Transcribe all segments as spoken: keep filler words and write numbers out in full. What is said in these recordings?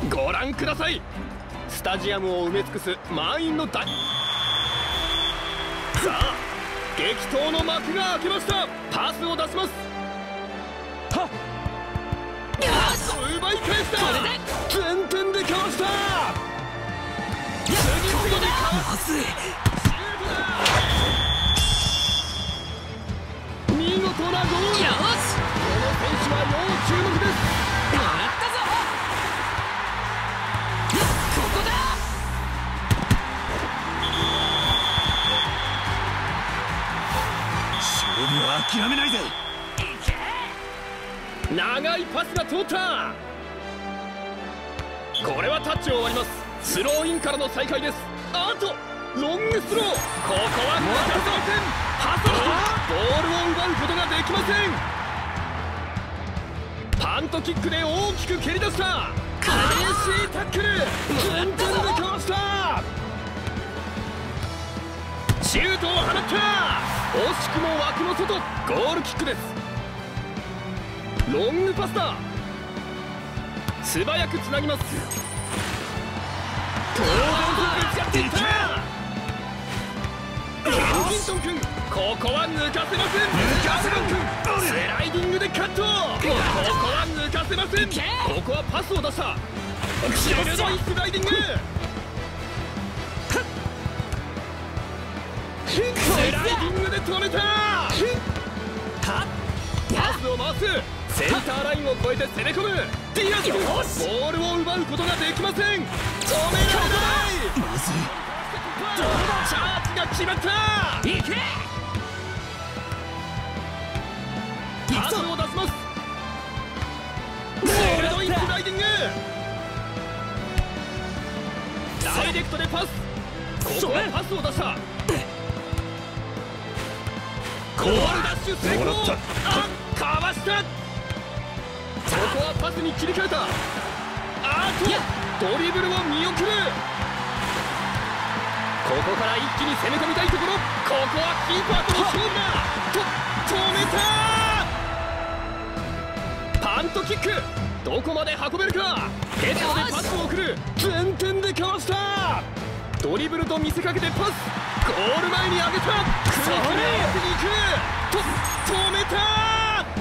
ご覧ください。スタジアムを埋め尽くす満員の大さあ激闘の幕が開けました。パスを出します。はっ奪い返した。前転でかわした。次々にかわす。見事なゴール。よし、この選手は要注目です。もらったぞ。ここだ。勝負は諦めないぜ。長いパスが通った。これはタッチを割ります。スローインからの再開です。あとロングスロー。ここは抜かせません。パスボールを奪うことができません。パントキックで大きく蹴り出した。激しいタックル。前転でかわした。シュートを放った。惜しくも枠の外。ゴールキックです。ロングパスだ。素早くつなぎます。当然とぶつかっていった。ケンジントン君、ここは抜かせません。抜かせろ君、スライディングでカット。ここは抜かせません。ここはパスを出した。鋭いスライディング。スライディングで止めた。パスを回す。センターラインを越えて攻め込む。ディアス君、ボールを奪うことができません。止められない。まずい。チャージが決まった。いけ。パスを出します。鋭いスライディング。ダイレクトでパス。ここはパスを出した。ゴールダッシュ成功。あっ、かわした。ここはパスに切り替えた。あとドリブルを見送る。ここから一気に攻め込みたいところ。ここはキーパーとの勝負だ。と止めた。パントキック、どこまで運べるか。ヘッドでパスを送る。前転でかわした。ドリブルと見せかけてパス。ゴール前に上げた。クロスで合わせに行く。と止めた。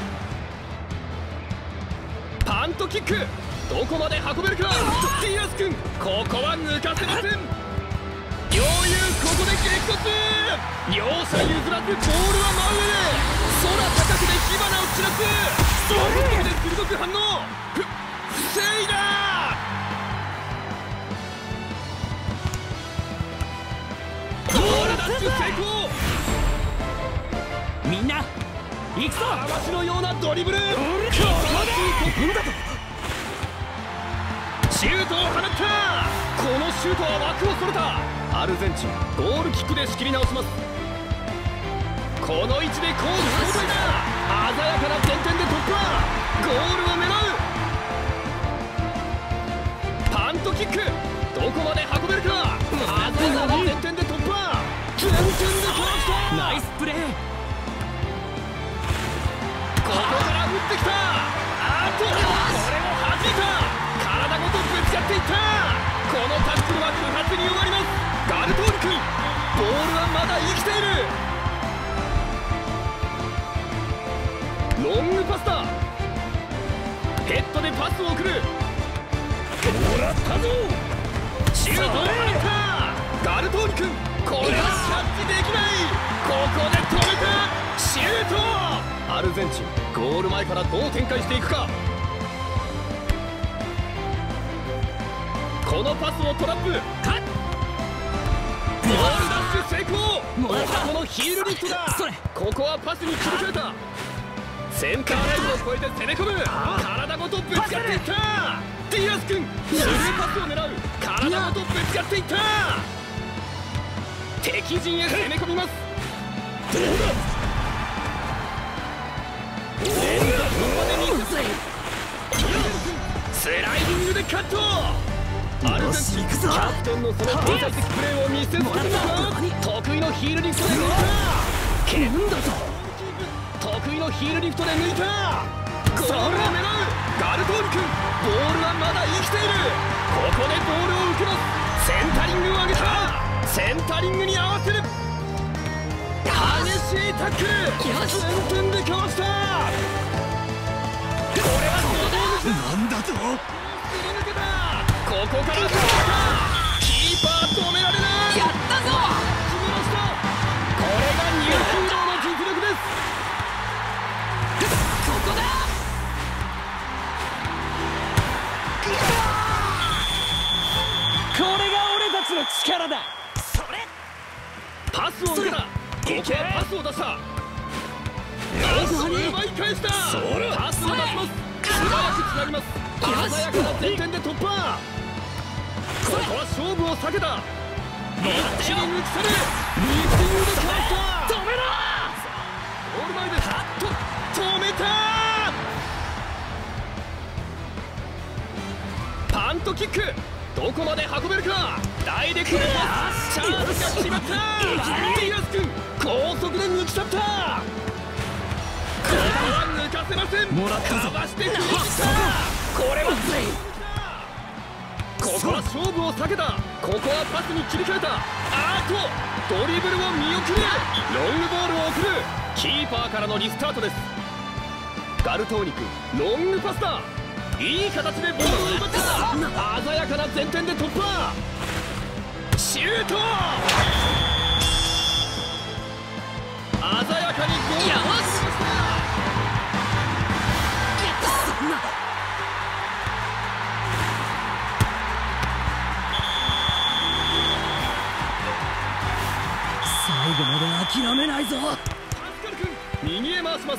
パントキック、どこまで運べるか。ディアス君、ここは抜かせません。余裕、ここで激突。両者譲らずボールは真上で空高くで火花を散らす。その時で鋭く反応。ふ防いだ。ゴールダッシュ成功。みんな行くぞ。嵐のようなドリブル。この突だと。シュートを放った。このシュートは枠をそれた。アルゼンチン、ゴールキックで仕切り直します。この位置で攻守交代だ。鮮やかな前転で突破。ゴールを狙う。パントキック、どこまで運べるか。鮮やかな前転で突破。前転でかわした。ナイスプレー。ここから打ってきた。あとこれも弾いた。体ごとぶつかっていった。このタックルは不発に終わります。ガルトール君、ボールはまだ生きている。ロングパスだ。ヘッドでパスを送る。もらったぞ。シュートを放った。ガルトール君、これはキャッチできない。ここで止めた。シュート。アルゼンチン、ゴール前からどう展開していくか。このパスをトラップ。カッゴールダッシュ成功。おはこのヒールリフトだ。ここはパスに切り替えた。センターラインを越えて攻め込む。体ごとぶつかっていった。ディアス君、スルーパスを狙う。体ごとぶつかっていった。敵陣へ攻め込みます。どうだ。連続までにスライディングでカット。アルゼンチン、キャプテンのその天才的プレーを見せつけるのか。得意のヒールリフトで抜いた。蹴るんだぞ。得意のヒールリフトで抜いた。ゴールを狙う。ガルトール君、ボールはまだ生きている。 ボールを受けます。センタリングを上げた。センタリングに合わせる。激しいタックル。前転でかわした。これはなんだと。 すり抜けた。ここからキーパー止められない。 やったぞ。 決めました。これがニューヒーローの実力です。 ここだ。 これが俺たちの力だ。 それ。 パスを受けた。ここはパスを出した。パスを奪い返した。パスを出します。素早くつなぎます。鮮やかな前転で突破。ここは勝負を避けた。バッチリ抜き去る。リフティングでかわした。 止めろ。 ゴール前でと止めた。パントキック。どこまで運べるか。ダイレクトパス。チャンスが決まった。ディアス君高速で抜き去った。ここは抜かせません。 もらったぞ。 かわして振り切った。これはここは勝負を避けた。ここはパスに切り替えた。あーとドリブルを見送る。ロングボールを送る。キーパーからのリスタートです。ガルトーニ君ロングパスだ。いい形でボールを奪った。鮮やかな前転で突破。シュート。鮮やかにゴールを決めました。 最後まで諦めないぞ。 パスカル君右へ回します。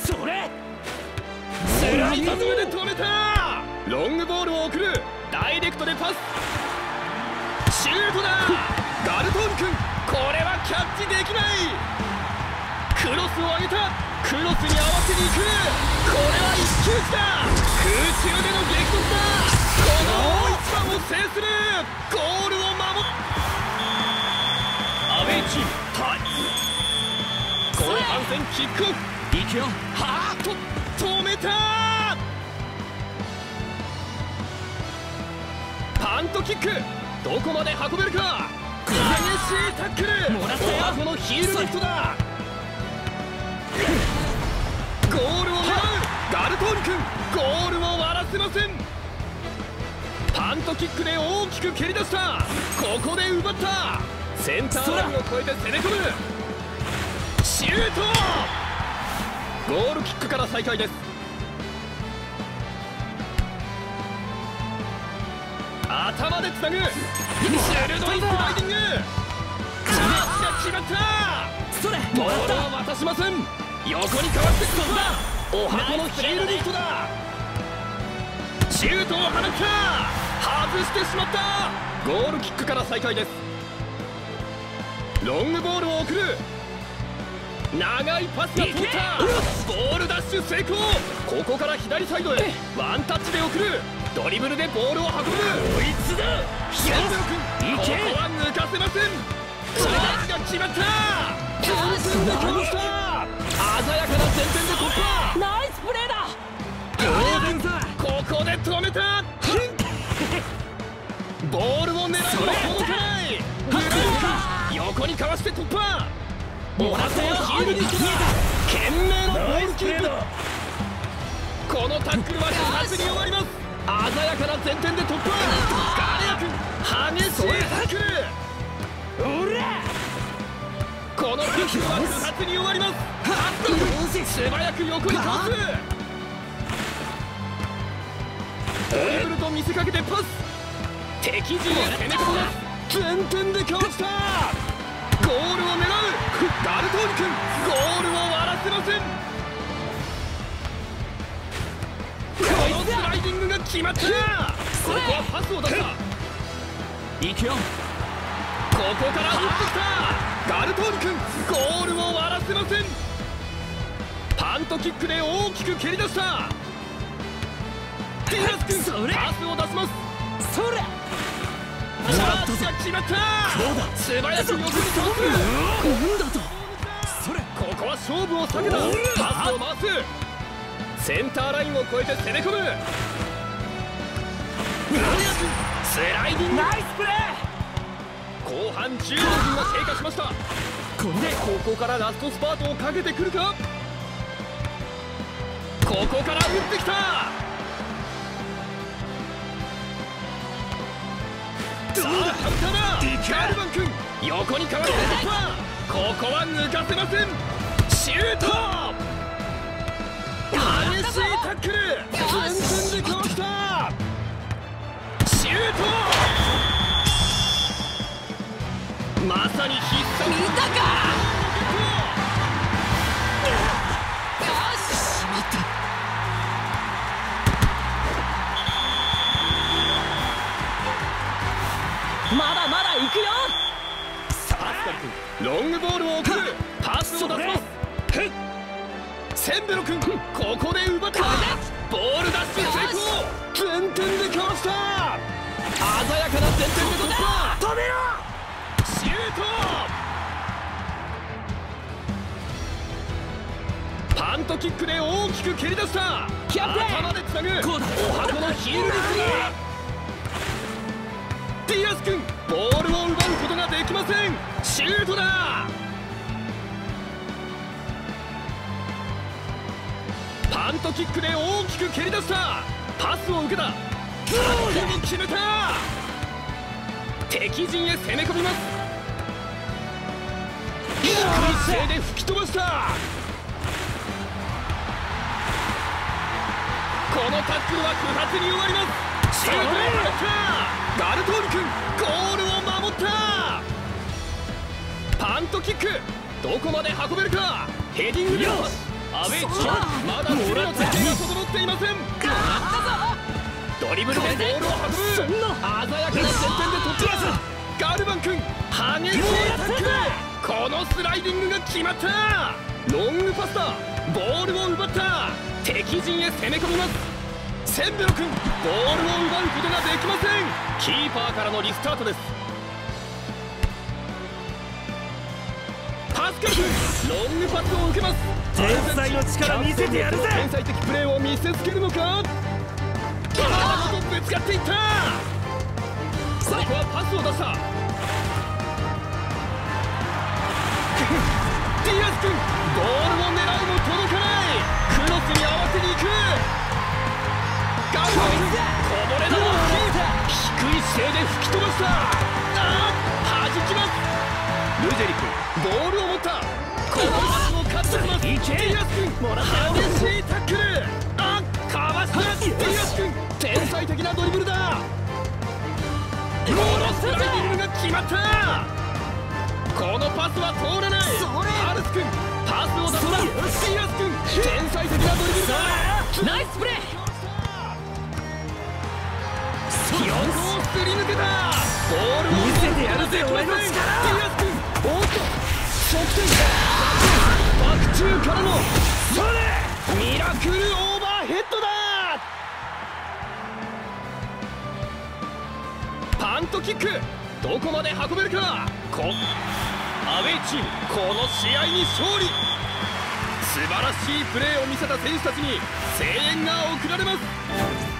それ。 スライド目で止めた。ロングボールを送る。ダイレクトでパス。シュートだ。ガルトーニ君これはキャッチできない。クロスを上げた。クロスに合わせに行く。これは一騎打ちだ。空中での激突だ。この大一番を制する。ゴールを守る。アウェイチーム対後半戦キックオフ。 行くよ。 はーっと止めた。パントキックどこまで運べるか。激しいタックル。 もらったよ。 このヒールリフトだ。ゴールを狙う。ガルトーニ君ゴールを割らせません。パントキックで大きく蹴り出した。ここで奪った。センターラインを越えて攻め込む。シュート。ゴールキックから再開です。頭でつなぐ。鋭いスライディング。チャンスが決まった。 それ。 ボールを渡しません。横にかわして飛んだ。お箱のヒールリフトだ。シュートを放った。外してしまった。ゴールキックから再開です。ロングボールを送る。長いパスが通った。ボールダッシュ成功。ここから左サイドへワンタッチで送る。ドリブルでボールを運ぶ。こいつだ。ヒアンベロ君ここは抜かせません。チャンスが決まった。チャンスでかわした。鮮やかな前転で突破。 ナイスプレーだ。 ここで止めた。ボールを狙うも届かない。横にかわして突破。もらったよ。ヒールに来た。懸命のボールキープ。このタックルは一発に終わります。鮮やかな前転で突破。ガレア君激しいタックル。 おら。 このタックルは不発に終わります。素早く横にかわす。ドリブルと見せかけてパス。敵陣を攻め込みます。前転でかわした。ゴールを狙う。ガルトーニ君ゴールを割らせません。このスライディングが決まった。ここはパスを出した。 行くよ。 ここから打ってきた。ガルトーニ君ゴールを割らせません。パントキックで大きく蹴り出した。ディアス君パスを出します。 それ。 チャンスが決まった。素早く横に通す。 なんだと。それ。 ここは勝負を避けた。パスを回す。センターラインを越えて攻め込む。素スライディング。 ナイスプレ後半じゅうごふんが経過しました。これでここからラストスパートをかけてくるか。ここから打ってきた。さあカウンターだ。ガルバン君横にかわる突破。ここは抜かせません。シュート。激しいタックル。全然でかわした。シュート。まさに必殺。 見たか。よし、しまった。まだまだ行くよ。 さあアスカル君ロングボールを送る。パスを出します。センベロ君ここで奪った。ボールダッシュ成功。前転でかわした。鮮やかな前転で突破。止めろ。シュート。パントキックで大きく蹴り出した。 キャプテン頭でつなぐ。おはこのヒールリスディアス君ボールを奪うことができません。シュートだ。パントキックで大きく蹴り出した。パスを受けた。決めた。敵陣へ攻め込みます。低い姿勢で吹き飛ばした。このタックルは不発に終わります。シュートを放った。ガルトール君ゴールを守った。パントキックどこまで運べるか。ヘディングでパス。アウェイチームまだ守備の設定が整っていません。ドリブルでボールを運ぶ。鮮やかな前転で突破。ガルバン君激しいタックル。このスライディングが決まった。ロングパスだ。ボールを奪った。敵陣へ攻め込みます。センベロ君ボールを奪うことができません。キーパーからのリスタートです。パスカル君ロングパスを受けます。 天才の力見せてやるぜ。 天才的プレーを見せつけるのか。体とぶつかっていった。ここはパスを出した。ディアス君ボールを狙うも届かない。クロスに合わせに行く。ガルバンこぼれ球をキープ。低い姿勢で吹き飛ばした。あー弾きます。ルジェリ君ボールを持った。このパスをカットします。ディアス君激しいタックル。あかわした。ディアス君天才的なドリブルだ。このスライディングが決まった。このパスは通らない。アルス君パスを出した。ディアス君天才的なドリブルだ。 ナイスプレー。 横をすり抜けた。ボールを見せてやるぜ俺の力。 ディアス君おっと側転。バク宙からのそれミラクルオーバーヘッドだ。パントキックどこまで運べるか。こアウェイチームこの試合に勝利。素晴らしいプレーを見せた選手たちに声援が送られます。